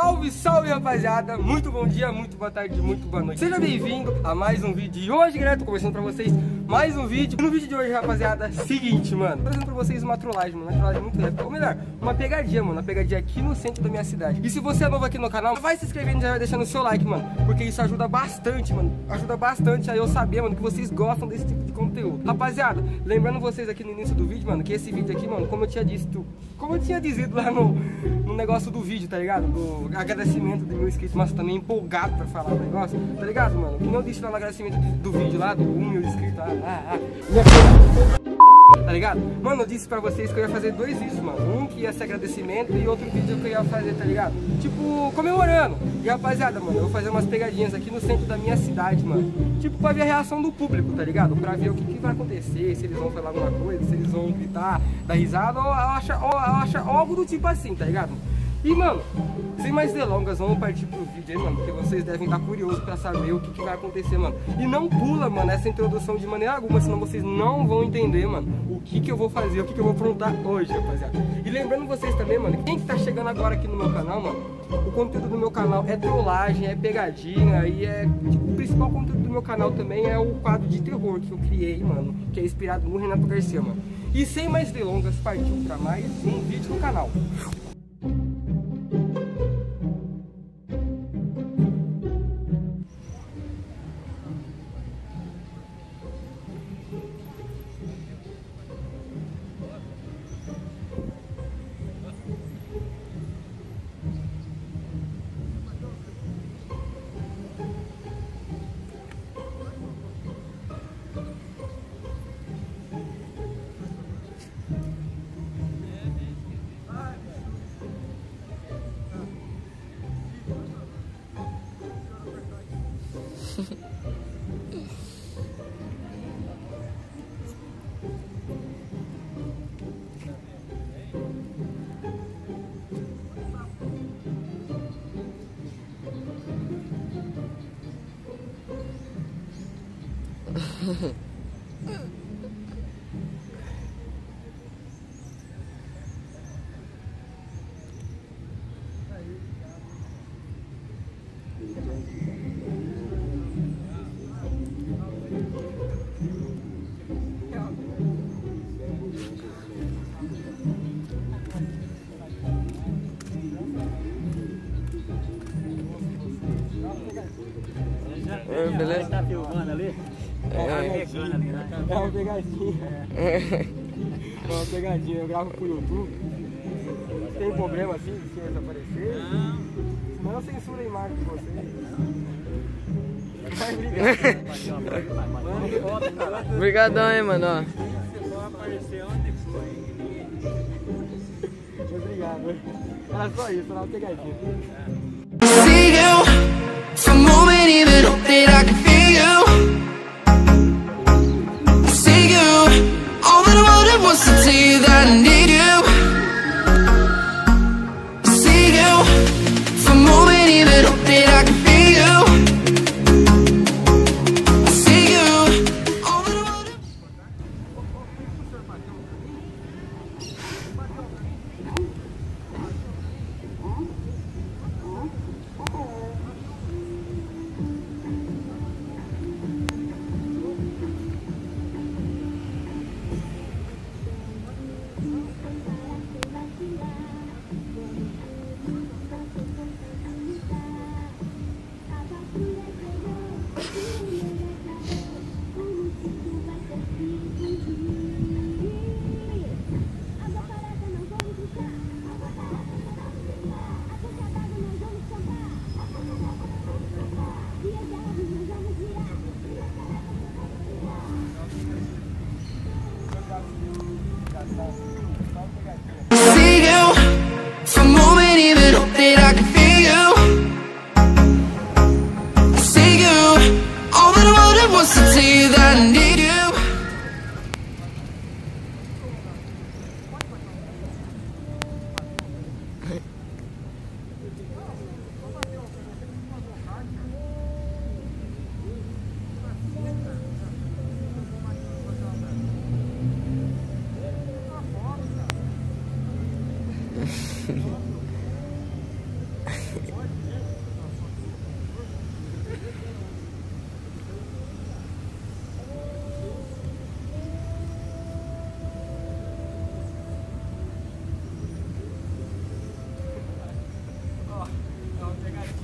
Salve, salve, rapaziada! Muito bom dia, muito boa tarde, muito boa noite. Seja bem-vindo a mais um vídeo. E hoje, galera, tô conversando pra vocês mais um vídeo. No vídeo de hoje, rapaziada, seguinte, mano, tô trazendo pra vocês uma trollagem, mano. Uma trollagem muito leve. Ou melhor, uma pegadinha, mano. Uma pegadinha aqui no centro da minha cidade. E se você é novo aqui no canal, vai se inscrevendo e já vai deixando o seu like, mano. Porque isso ajuda bastante, mano. Ajuda bastante a eu saber, mano, que vocês gostam desse tipo de conteúdo. Rapaziada, lembrando vocês aqui no início do vídeo, mano, que esse vídeo aqui, mano, como eu tinha dito lá no negócio do vídeo, tá ligado? Do agradecimento do meu inscrito, mas também empolgado pra falar o negócio, tá ligado, mano? Como eu disse lá no agradecimento do vídeo lá, do 1.000 inscritos, tá ligado? Mano, eu disse pra vocês que eu ia fazer dois vídeos, mano. Um que ia ser agradecimento e outro vídeo que eu ia fazer, tá ligado? Tipo, comemorando. E rapaziada, mano, eu vou fazer umas pegadinhas aqui no centro da minha cidade, mano. Tipo, pra ver a reação do público, tá ligado? Pra ver o que vai acontecer, se eles vão falar alguma coisa, se eles vão gritar, dar risada, ou acha algo do tipo assim, tá ligado? E, mano, sem mais delongas, vamos partir pro vídeo aí, mano, porque vocês devem estar curiosos pra saber o que vai acontecer, mano. E não pula, mano, essa introdução de maneira alguma, senão vocês não vão entender, mano, o que eu vou fazer, o que eu vou aprontar hoje, rapaziada. E lembrando vocês também, mano, quem que tá chegando agora aqui no meu canal, mano, o conteúdo do meu canal é trollagem, é pegadinha, e tipo, o principal conteúdo do meu canal também é o quadro de terror que eu criei, mano, que é inspirado no Renato Garcia, mano. E sem mais delongas, partiu pra mais um vídeo no canal. Beleza? Tá filmando ali? É uma pegadinha. É uma pegadinha, eu gravo pro YouTube. Tem problema assim de se desaparecer? Não. Senão eu censuro a imagem de vocês. Obrigado. Obrigadão aí, mano. Ó. Você pode aparecer onde foi. Obrigado. Era só isso, era uma pegadinha. See you for a moment, even hope that I can feel you. See you, all that I wanted was to tell you that I need you. See you for a moment, even hope that I can feel you. See you, all that I wanted.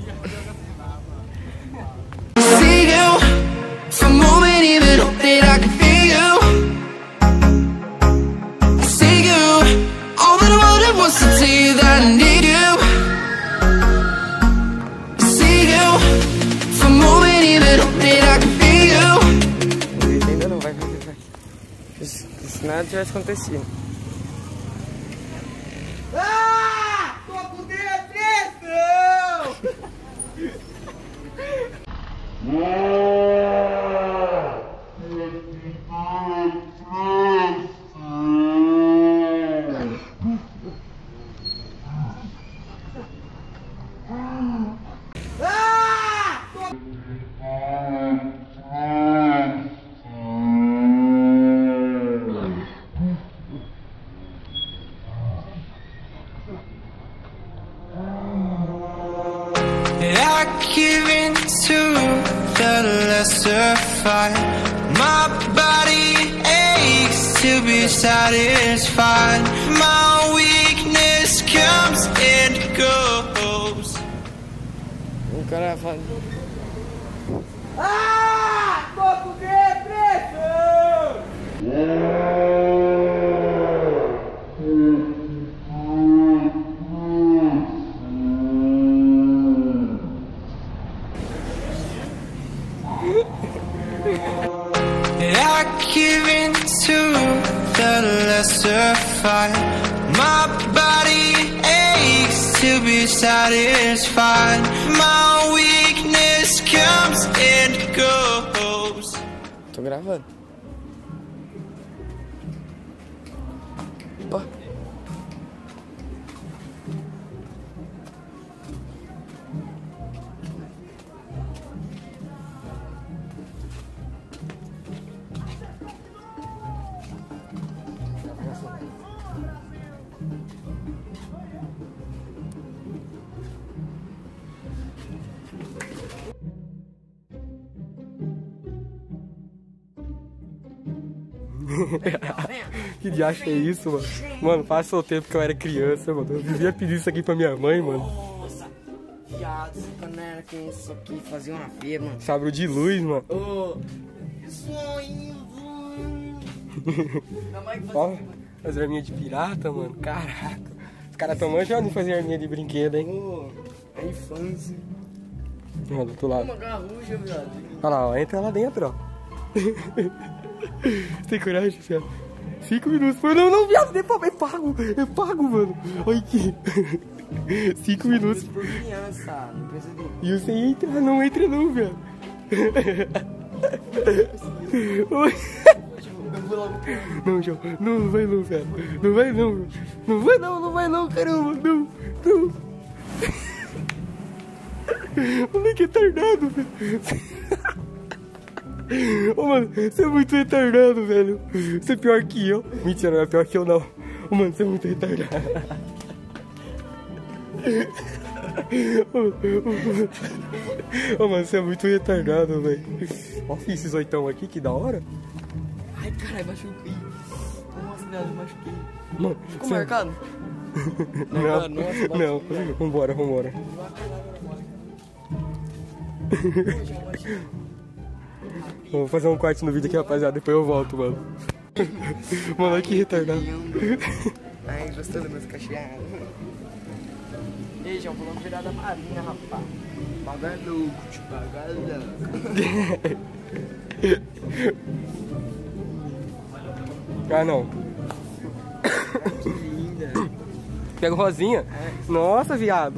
See you for a moment, even hope that I can feel you. I see you, all that I wanted was to tell you that I need you. I see you for a moment, even hope that I can feel you. Ainda não, vai. Se nada tivesse acontecido. Ah! Tô com depressão! I give in to the lesser fight. My body aches to be satisfied. My weakness comes and goes. O cara fala. Ah! Tô com depressão! I give in to the lesser fight. My body aches to be satisfied. My weakness comes and goes. Tô gravando. Opa. Que diacho é isso, mano? Mano, passa o tempo que eu era criança, mano. Eu vivia pedindo isso aqui pra minha mãe, mano. Nossa, viado, quando eu era criança, isso aqui fazia uma feira, mano. Sabre de luz, mano. Ô, sonho. Ó, as arminhas de pirata, mano. Caraca. Os caras tão manjando em fazer arminha de brinquedo, hein? Ô, a infância. Ó, do outro lado. Uma garrucha, viado. Olha lá, ó. Entra lá dentro, ó. Tem coragem, viado? 5 minutos. Não, não, viado. Eu pago. Eu pago, mano. Olha aqui. 5 minutos. Por criança, não precisa de... E você entra, não entra não, velho. Oi. Não, João, não vai não, velho. Não vai não. Não vai não, não vai não, caramba. Não, não. Moleque retardado, velho. Ô, mano, você é muito retardado, velho. Você é pior que eu. Mentira, não é pior que eu, não. Ô, mano, você é muito retardado. Ô, mano, você é muito retardado, velho. Ó, esses oitão aqui, que da hora. Ai, caralho, machuquei. Nossa, viado, machuquei. Mano, Ficou você... marcado? Não, Nossa, não. Vambora, vambora. Vou fazer um corte no vídeo aqui, rapaziada. Depois eu volto, mano. Mano, olha que retardado. Ai, gostou das minhas cacheadas? Ei, João, vamos virar da marinha, rapaz. Pagar louco, te pagar louco. Ah, não. Que linda. Pega o rosinha. É. Nossa, viado.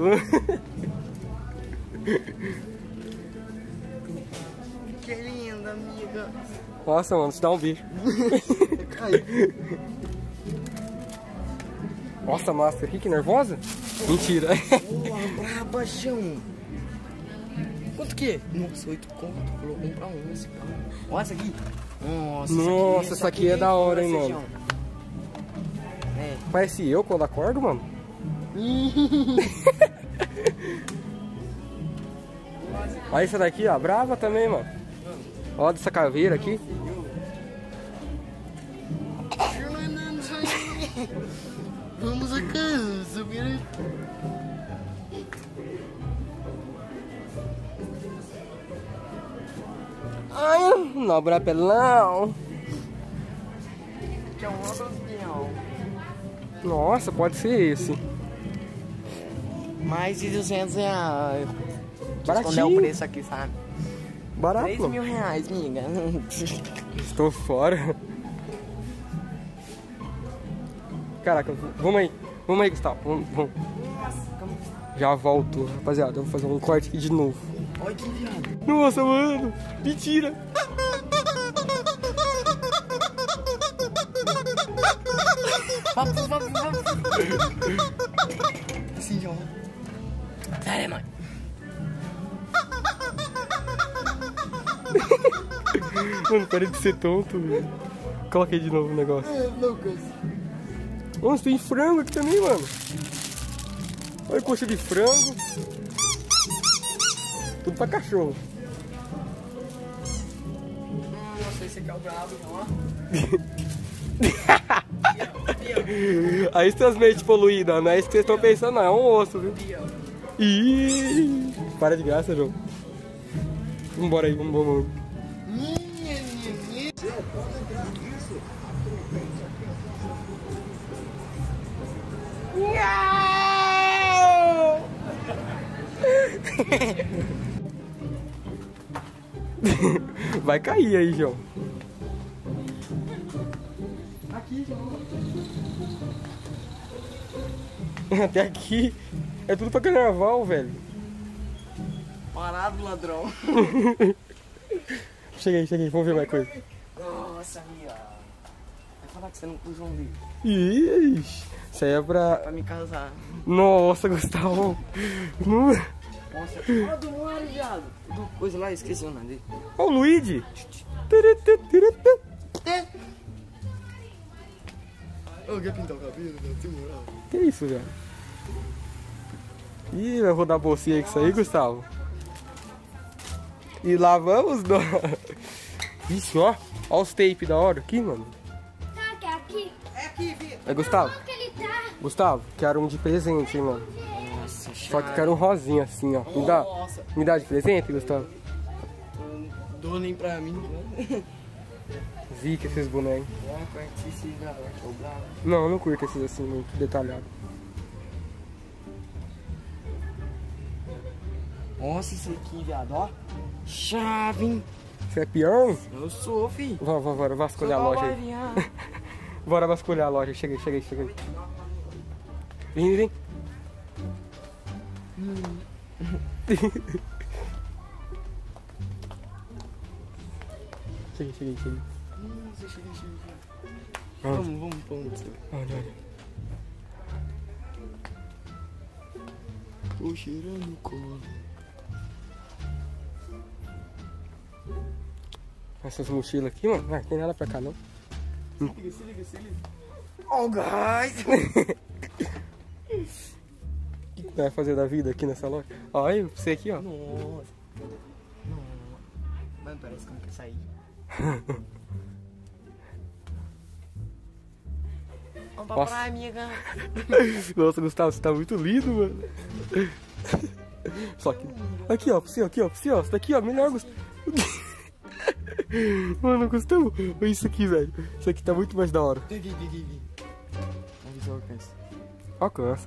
Que linda, amiga. Nossa, mano, te dá um beijo. Nossa, Master, que nervosa? Mentira. Boa, braba, Quanto que é? Nossa, 8 conto. Falou comprar um esse pau. Olha essa aqui. Nossa, essa aqui é da hora, hein, mano. É. Parece eu quando acordo, mano. Olha essa daqui, ó. Brava também, mano. Olha dessa caveira aqui. Vamos a casa, não, brapelão. Que é um outro espião. Nossa, pode ser esse. Mais de 200 reais. Baratinho. Esconder o preço aqui, sabe? Barato. 3 mil reais, amiga. Estou fora. Caraca, vamos aí, Gustavo. Vamos. Já volto, rapaziada. Eu vou fazer um corte aqui de novo. Olha que viado. Nossa, mano. Mentira. Sim, João. Sério, mãe. Mano, para de ser tonto, velho. Coloca aí de novo o negócio. Lucas. Nossa, tem frango aqui também, mano. Olha a coxa de frango. Tudo pra cachorro. Nossa, esse aqui é o brabo, ó. Aí suas mentes poluídas, não é isso que vocês estão pensando, não. É um osso, viu? Ih, para de graça, João. Vambora aí, vamos. Vai cair aí, João. Aqui, João. Até aqui é tudo pra carnaval, velho. Parado, ladrão. Cheguei, vamos ver mais coisa. Nossa, amiga. Vai falar que você não usa um livro Ixi, isso aí é pra me casar. Nossa, Gustavo. Não... Nossa, olha do Mario, viado. Do coisa lá, esqueci o nome dele. Ó, o Luigi. Eu quero pintar o cabelo, velho, tem moral. Que isso, velho? Ih, vai rodar a bolsinha com isso aí, Gustavo. E lá vamos nós. Isso, ó. Ó os tapes da hora aqui, mano. Tá, que é aqui? É aqui, Vitor. É, Gustavo. Onde que ele tá? Gustavo, quero um de presente, hein, mano. Nossa, Só que quero um rosinha assim, ó. Nossa. Me dá de presente, Gustavo? Dou nem pra mim, né? Zica esses bonecos. Não, eu não curto esses assim, muito detalhados. Nossa, isso aqui, viado, ó. Chave, hein? Você é peão? Eu sou, fi. Bora vasculhar a loja aí. Bora vasculhar a loja. Cheguei. Vem. Cheguei. Vamos. Olha. Tô cheirando o colo. Essas mochilas aqui, mano, não tem nada pra cá, não. Se liga. Oh, guys! O que vai fazer da vida aqui nessa loja? Olha aí, você aqui, ó. Nossa. Mano, parece que não quer sair. Vamos pra Nossa. praia, amiga. Nossa, Gustavo, você tá muito lindo, mano. Só que... Aqui, ó, pra você, ó. Isso daqui, ó, melhor, Gustavo. Mano, Gustavo, olha isso aqui, velho. Isso aqui tá muito mais da hora. Vem. Vamos ver se eu alcanço. Alcança.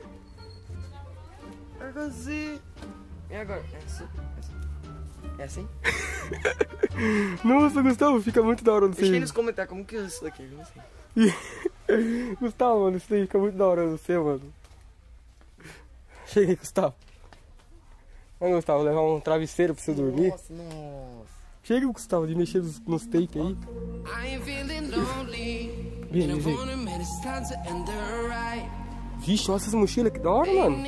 Alcancei. E agora? É assim? Nossa, Gustavo, fica muito da hora no Deixa aí seu. nos comentários como que é isso daqui, eu não sei. Gustavo, mano, isso daí fica muito da hora no seu, mano. Chega aí, Gustavo. Vai, Gustavo, levar um travesseiro pra você dormir. Nossa. Chega, Gustavo, de mexer nos tapes aí. I ain't feeling lonely. Vem. It's time to end the ride. Vixe, olha essas mochilas, que da hora, mano.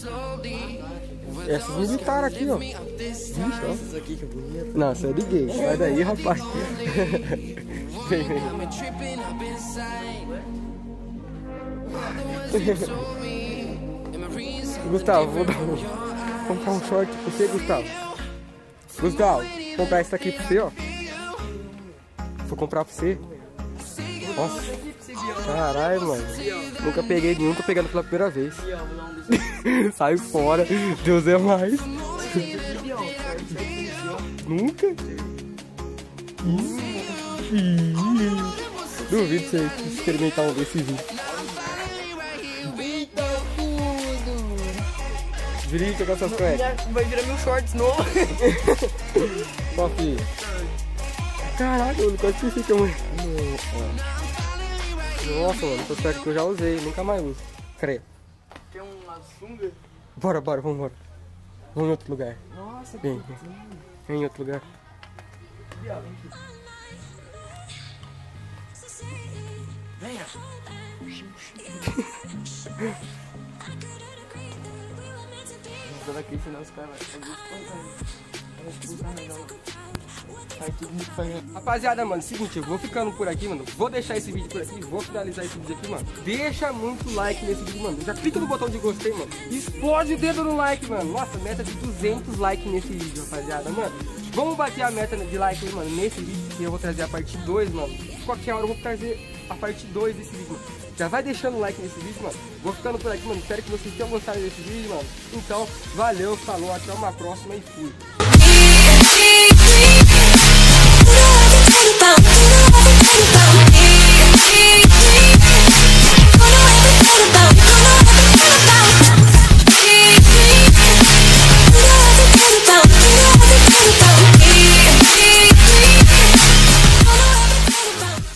Essas militares aqui, ó. Vixe, ó. Isso aqui que é bonito. Não, você é de gay. Sai daí, rapaz. Vem. I'm tripping up inside. Gustavo, vou comprar um short pra você, Gustavo. Gustavo, vou comprar esse aqui pra você, ó. Vou comprar pra você. Nossa. Caralho, mano. Nunca peguei nenhum, tô pegando pela primeira vez. Sai fora. Deus é mais. Nunca? Duvido você experimentar um desses vídeos. Brinca com essas cuecas. Vai virar meu shorts novo. Ó, filho. Caraca, eu quase esqueci que eu... Nossa, mano, essas cuecas que eu já usei, nunca mais uso. Creio. Tem uma sunga. Bora, vamos embora. Vamos em outro lugar. Nossa, Vem em outro lugar. Venha. Não daqui, senão os caras vão expulsar melhor. Faz tudo muito fazendo. Rapaziada, mano, seguinte, eu vou ficando por aqui, mano. Vou deixar esse vídeo por aqui, vou finalizar esse vídeo aqui, mano. Deixa muito like nesse vídeo, mano. Já clica no botão de gostei, mano. Explode o dedo no like, mano. Nossa, meta de 200 likes nesse vídeo, rapaziada, mano. Vamos bater a meta de like aí, mano, nesse vídeo, que eu vou trazer a parte 2, mano. Qualquer hora eu vou trazer a parte 2 desse vídeo, mano. Já vai deixando o like nesse vídeo, mano. Vou ficando por aqui, mano. Espero que vocês tenham gostado desse vídeo, mano. Então, valeu, falou, até uma próxima e fui. Bye.